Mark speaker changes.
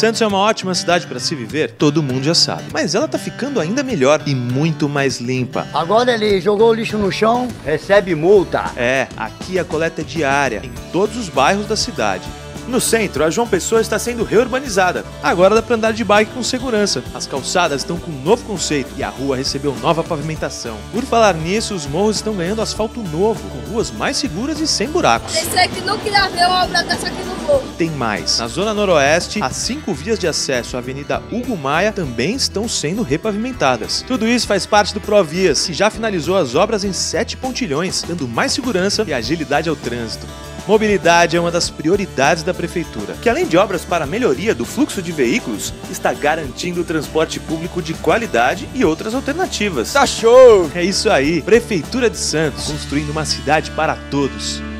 Speaker 1: Santos é uma ótima cidade para se viver, todo mundo já sabe. Mas ela tá ficando ainda melhor e muito mais limpa.
Speaker 2: Agora ele jogou o lixo no chão, recebe multa.
Speaker 1: É, aqui a coleta é diária, em todos os bairros da cidade. No centro, a João Pessoa está sendo reurbanizada. Agora dá para andar de bike com segurança. As calçadas estão com um novo conceito e a rua recebeu nova pavimentação. Por falar nisso, os morros estão ganhando asfalto novo, com ruas mais seguras e sem buracos.
Speaker 3: Esse aqui não queria ver uma obra dessa aqui no morro.
Speaker 1: Tem mais. Na zona noroeste, as 5 vias de acesso à Avenida Hugo Maia também estão sendo repavimentadas. Tudo isso faz parte do Provias, que já finalizou as obras em 7 pontilhões, dando mais segurança e agilidade ao trânsito. Mobilidade é uma das prioridades da Prefeitura, que além de obras para a melhoria do fluxo de veículos, está garantindo o transporte público de qualidade e outras alternativas.
Speaker 4: Tá show!
Speaker 1: É isso aí, Prefeitura de Santos, construindo uma cidade para todos.